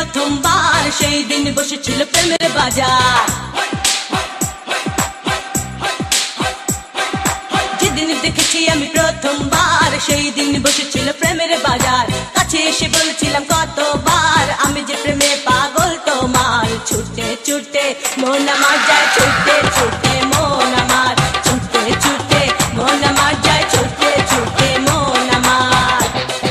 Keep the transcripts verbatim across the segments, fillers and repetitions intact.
প্রথমবার সেই দিন বসেছিল প্রেমের বাজার। যেদিন দেখেছি আমি প্রথমবার সেই দিন বসেছিল প্রেমের বাজার। কাছে এসে বলছিলাম কতবার আমি যে প্রেমে পাগল তোমার। ছুটতে ছুটতে মন আমার যায়, ছুটতে ছুটতে মন আমার, ছুটতে ছুটতে মন আমার যায়, ছুটতে ছুটতে মন আমার।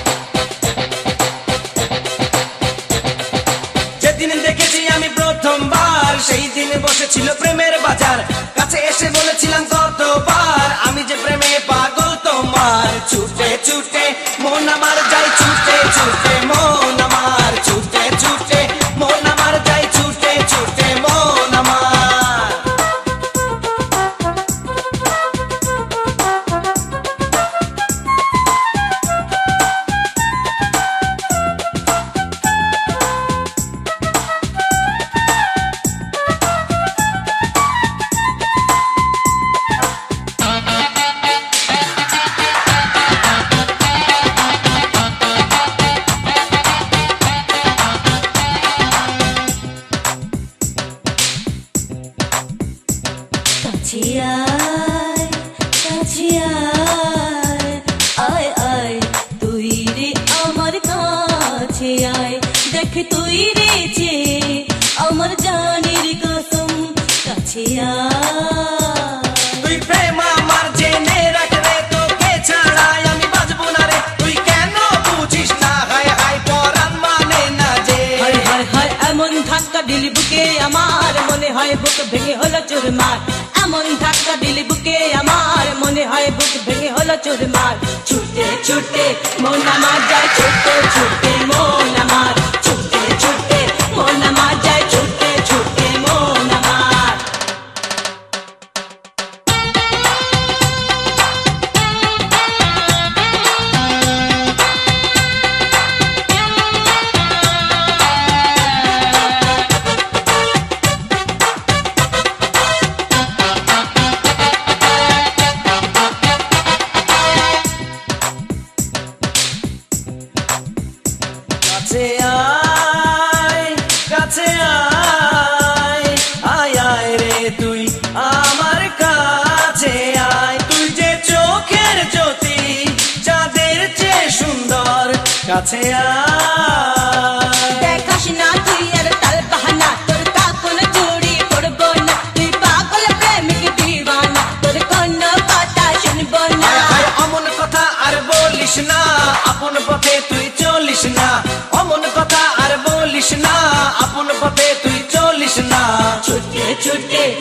যেদিন দেখেছি আমি প্রথমবার সেই দিন বসেছিল প্রেমের বাজার। কাছে এসে বলেছিলাম কতবার আমি যে প্রেমে পাগল তোমার। ছুটে ছুটে মন আমার যায়, ছুটে ছুটে মন আমার, ছুটে ছুটে মন আমার যায়, ছুটে ছুটে মন আমার। কাছে আয়, কাছে আয়, আয় আয় তুই রে আমার কাছে আয়। দেখ তুই রে যে আমার জানের কসম। কাছে আয়, তুই প্রেম আমার জেনে রাখ রে, তোকে ছাড়াই আমি বাঁচবো না রে। তুই কেন বুঝিস না, হায় হায় পরাণ মানে না যে। হায় হায় হায় এমন ধাক্কা দিলি বুকে আমার, মনে হয় বুক ভেঙে হলো চুরমার। এমন ধাক্কা দিলি বুকে আমার, মনে হয় বুক ভেঙে হলো চুরমার। ছুটে ছুটে মন আমার যায়, ছুটে ছুটে মন আমার, ছুটে ছুটে মন আমার যায়, ছুটে ছুটে মন আমার। কাছে আয়, কাছে আয়, আয় আয় রে তুই আমার কাছে আয়। তুই যে চোখের জ্যোতি চাঁদের চেয়ে সুন্দর, কাছে আয়। দেখাস না তুই আর তাল বাহানা, তোর কাকুন চুরি করবো না। তুই পাগল প্রেমিক দিওয়ানা, তোর কোনো কথা শুনবো না। হায় হায় অমন কথা আর বলিস না, আপন পথে তুই চলিস না। অমন কথা আর বলিস না, আপন পথে তুই চলিস না। ছুটে ছুটে